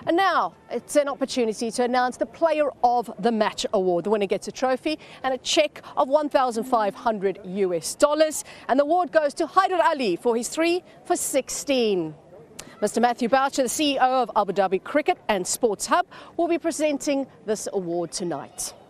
And now it's an opportunity to announce the Player of the Match award. The winner gets a trophy and a cheque of $1,500 and the award goes to Haider Ali for his 3 for 16. Mr. Matthew Boucher, the CEO of Abu Dhabi Cricket and Sports Hub, will be presenting this award tonight.